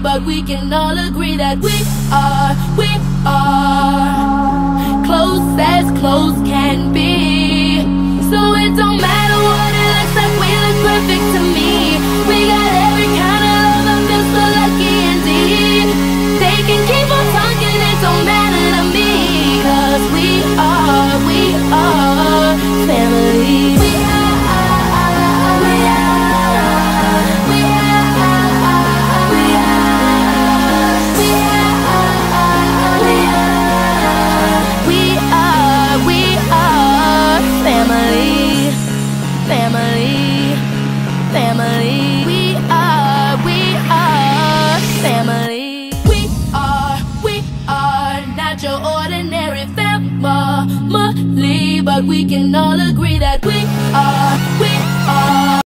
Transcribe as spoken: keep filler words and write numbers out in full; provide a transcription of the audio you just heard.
but we can all agree that we are, we are close as close can be. So it don't matter what it looks like, we look perfect to me. We got every kind of love, I feel so lucky indeed. They can keep on talking, it don't matter to me, 'cause we are, we are family. We are, we are, we are, we are, we are, we are, we are, we are family, family, family. We are, we are family. We are, we are not your ordinary family, but we can all agree that we